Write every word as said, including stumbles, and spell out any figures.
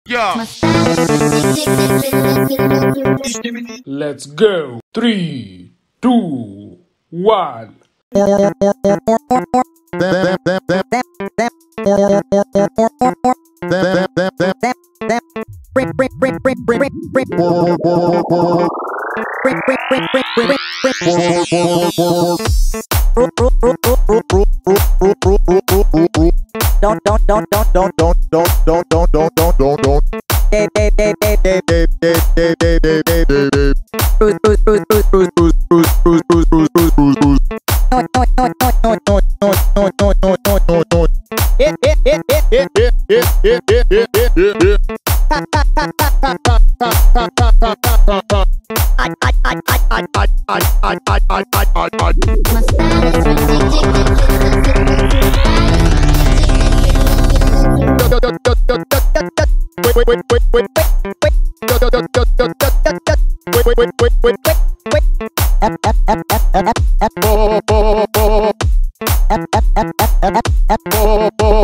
Yeah. Let's go. Three, two, one. Don't don't don't don't don't don't don't don't don't don't don't don't don't Hey hey hey hey hey hey hey hey hey hey hey hey Bruce Bruce Bruce Bruce Bruce Bruce Bruce Bruce Bruce Bruce Bruce Bruce No no no no no no no no no no no no no Hit hit hit hit hit hit hit hit hit hit hit hit hit Ha ha ha ha ha ha ha ha ha ha ha I I I I I I I I I I I I Wait wait wait wait wait wait wait wait wait wait wait wait wait F F F F F F F